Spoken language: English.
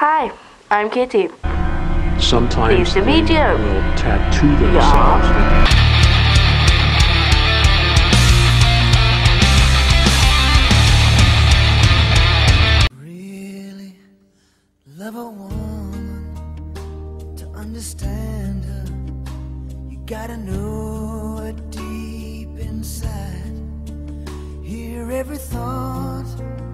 Hi, I'm Kitty. Sometimes Please the they video. will tattoo themselves. Really love a woman, to understand her, you gotta know her deep inside. Hear every thought